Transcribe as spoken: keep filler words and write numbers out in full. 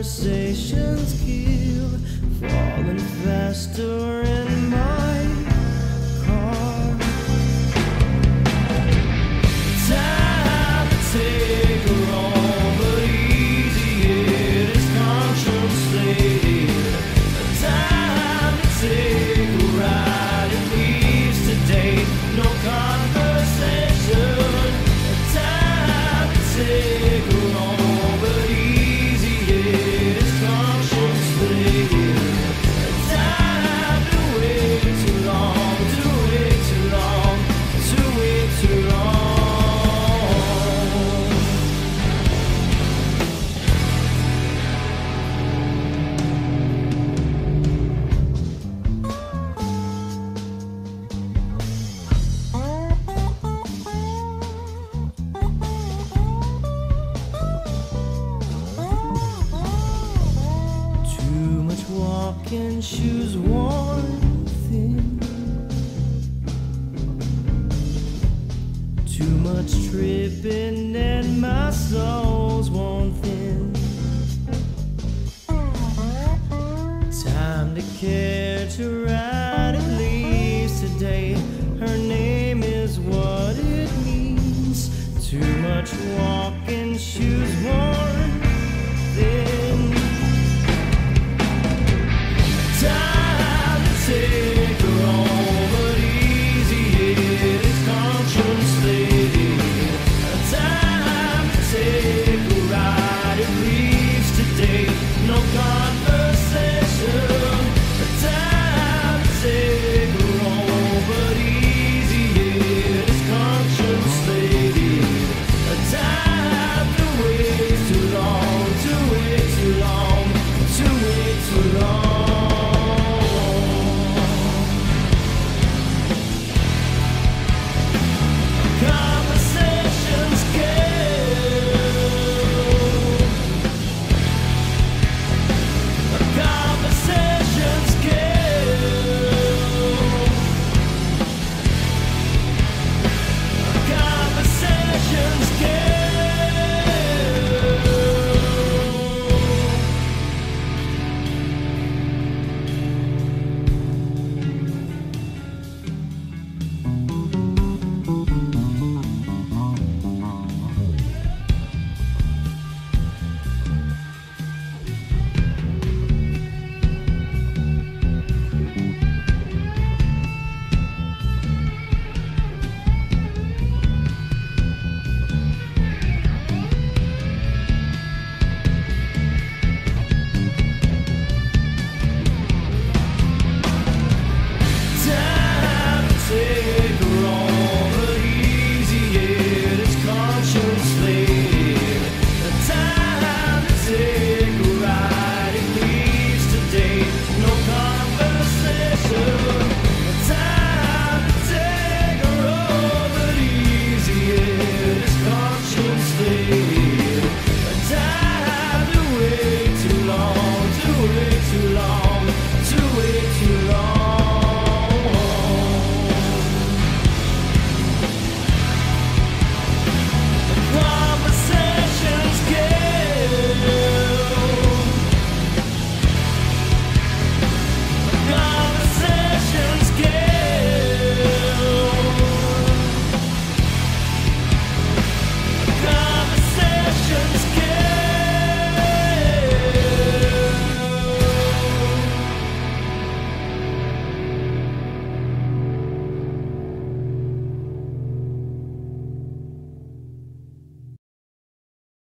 conversations kill, falling faster in my car. Time to take her home, but easy it is contemplated. Time to take a ride, it leaves today no conversation. Time to take her home, but easy it is contemplated. Time to wait too long, to wait too long, to wait too long. Too much walking, shoes worn thin. Too much tripping and my soul